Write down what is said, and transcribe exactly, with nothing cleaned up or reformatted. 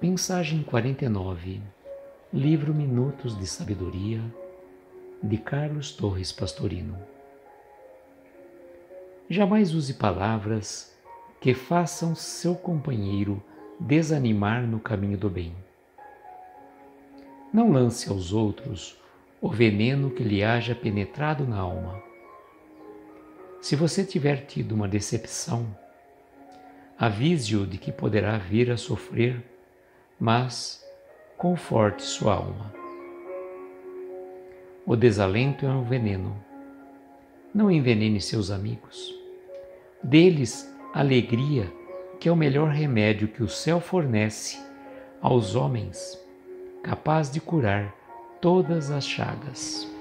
Mensagem quarenta e nove. Livro Minutos de Sabedoria, de Carlos Torres Pastorino. Jamais use palavras que façam seu companheiro desanimar no caminho do bem. Não lance aos outros o veneno que lhe haja penetrado na alma. Se você tiver tido uma decepção, avise-o de que poderá vir a sofrer, mas conforte sua alma. O desalento é um veneno. Não envenene seus amigos. Dê-lhes alegria, que é o melhor remédio que o céu fornece aos homens, capaz de curar todas as chagas.